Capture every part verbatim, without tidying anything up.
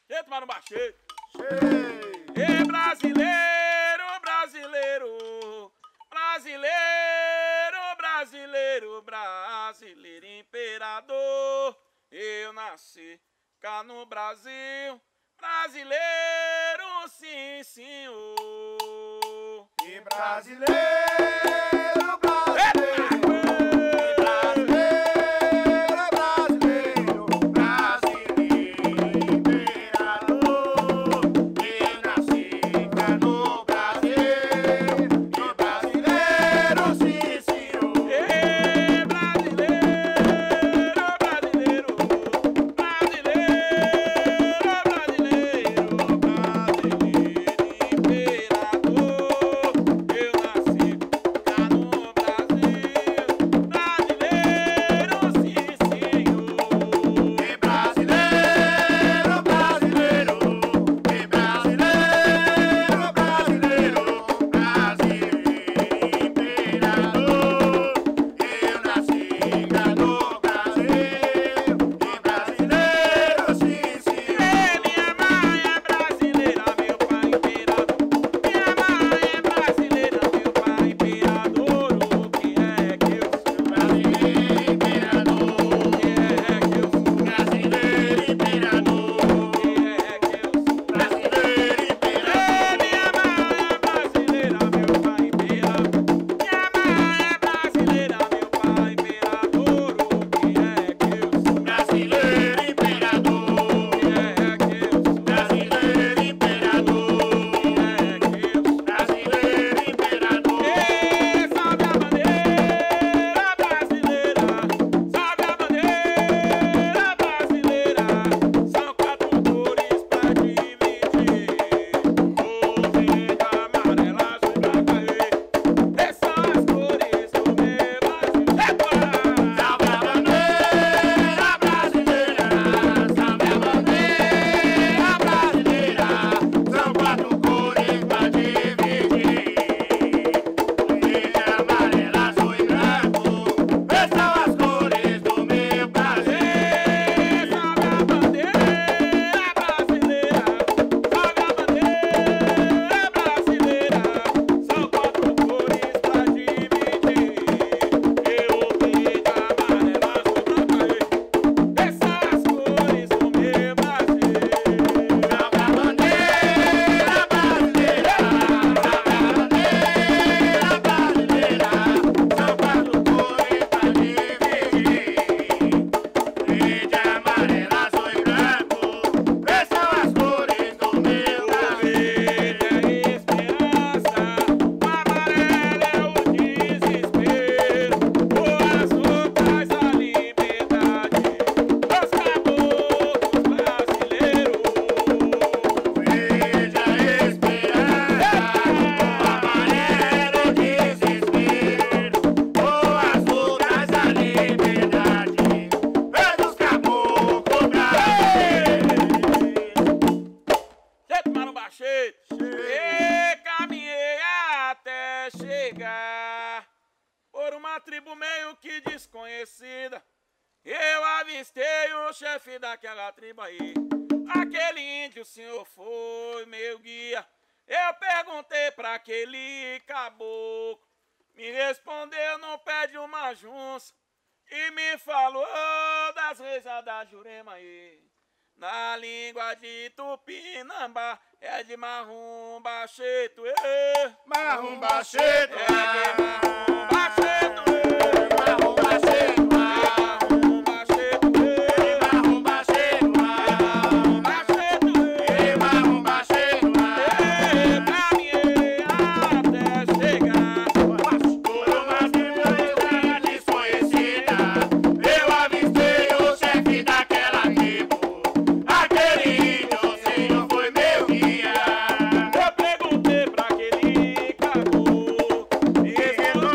Gente, mas não baixei. Cheio. E brasileiro, brasileiro, brasileiro, brasileiro, brasileiro, imperador. Eu nasci cá no Brasil, brasileiro, sim, senhor. E brasileiro, brasileiro. E caminhei até chegar por uma tribo meio que desconhecida. Eu avistei o chefe daquela tribo aí. Aquele índio, o senhor foi meu guia. Eu perguntei pra aquele caboclo, me respondeu no pé de uma junça e me falou das reis da Jurema aí. Na língua de Tupinambá é de marrumba cheto, eh. Marrumba cheto, é de marrumba cheto, eh. marrumba cheto, marrumba cheto, eh. marrumba cheto, marrumba cheto, eh. marrumba cheto, Eh, caminhei até chegar por uma tribo desconhecida. Eu avistei o chefe daquela tribo. Aquele índio, o senhor foi meu guia. Eu perguntei pra aquele caboclo, me respondeu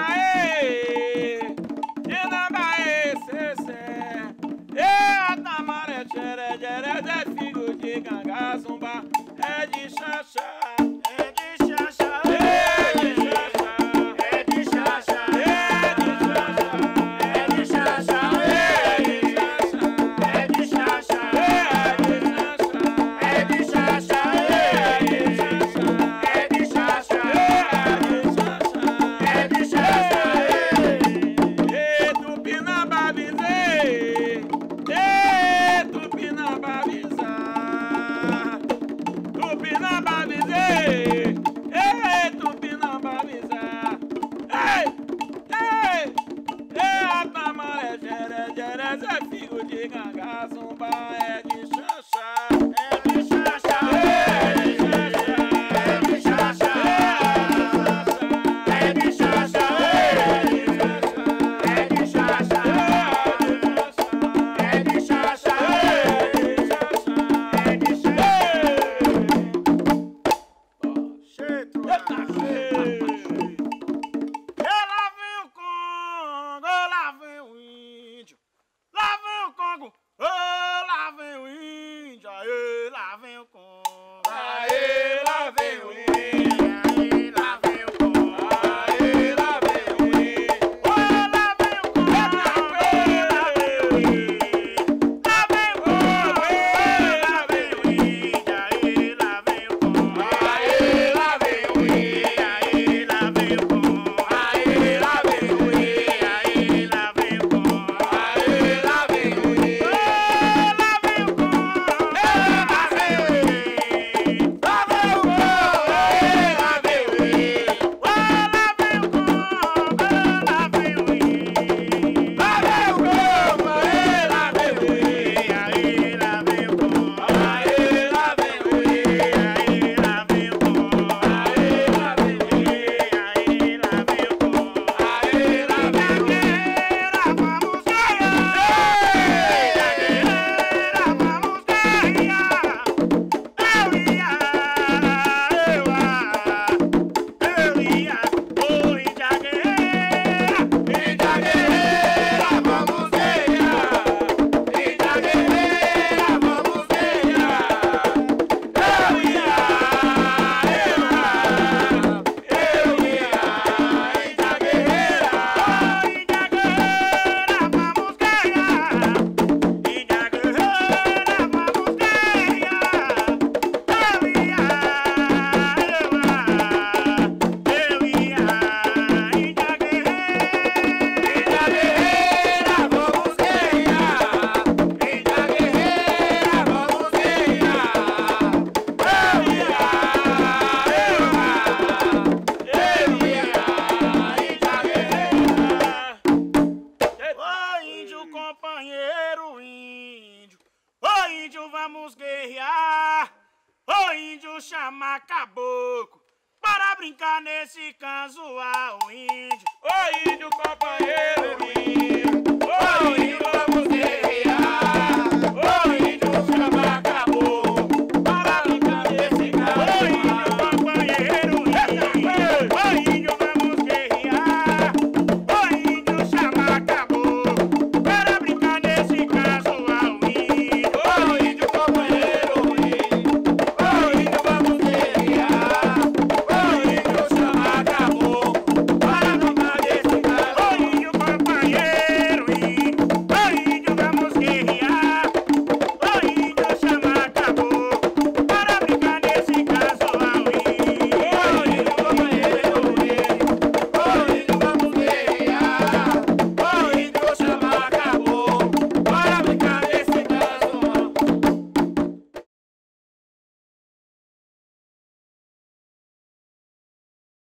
aê, de nambaê, cessé. E tamaré, xeré, geré, é filho de ganga, zumba, é de xaxá. É de xaxá, É de xaxá. é de xaxá, É de xaxá. é de xaxá, É de xaxá. é de xaxá, É de xaxá. é de xaxá, É de xaxá. é de xaxá, E Tupinambabizê, e Tupinambabizá, Tupinambabizê, e Tupinambabizá, ei, ei, e a tamaré, geré, geré, Zé filho de ganga, zumba, é de xaxá, é de xaxá, é de xaxá, é de xaxá, é de xaxá, é de xaxá, é de xaxá, é de xaxá. Cheio, lá vem o Congo, lá vem o índio, lá vem o Congo, oh, lá vem o índio, aê, lá vem o Congo, Aê, lá vem o índio. aê, lá vem o Congo, Aê, lá vem o índio. oh, lá vem o Congo, aê, lá vem o índio, lá vem o Congo, aê, lá vem o índio, aê, lá vem o Congo, Aê, lá vem o índio. aê, lá vem o Congo, Aê, lá vem o índio. aê, lá vem o Congo. Aê, lá vem o índio. Vamos guerrear, ô índio chama caboclo, para brincar nesse casual, índio. Ô índio